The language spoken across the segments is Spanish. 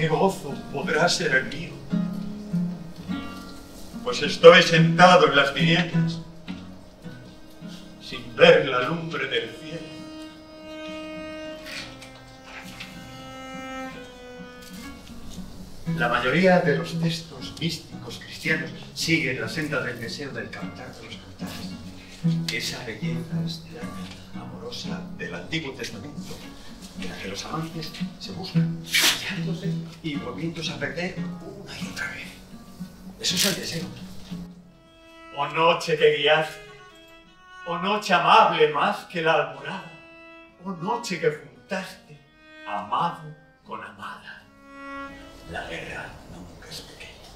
qué gozo podrá ser el mío, pues estoy sentado en las tinieblas, sin ver la lumbre del cielo. La mayoría de los textos místicos cristianos siguen la senda del deseo del cantar de los cantares. Esa belleza estelar, amorosa del Antiguo Testamento, en la que los amantes se buscan, hallándose y volviéndose a perder una y otra vez. Eso es el deseo. Oh noche que guiaste, oh noche amable más que la alborada, oh noche que juntaste, amado con amada. La guerra nunca es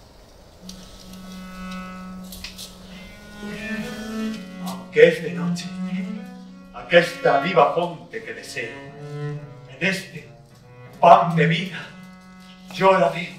pequeña. Aunque es de noche, aquesta viva fonte que deseo, en este pan de vida, yo la veo.